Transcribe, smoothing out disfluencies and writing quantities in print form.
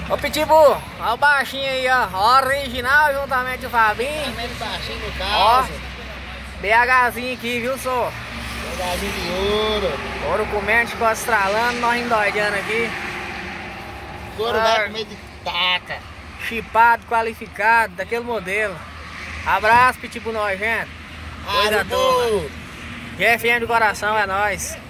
Ô Pitbull, ó o baixinho aí, ó. Original juntamente com o Fabinho. Também baixinho no Ó, caso. BHzinho aqui, viu, só? Pegadinho de ouro. Ouro comendo, ficou estralando, nós endoidando aqui. Couro vai comer de taca. Chipado, qualificado, daquele modelo. Abraço, Pitbull nojento. Coisa toda. GFM do coração, é nóis.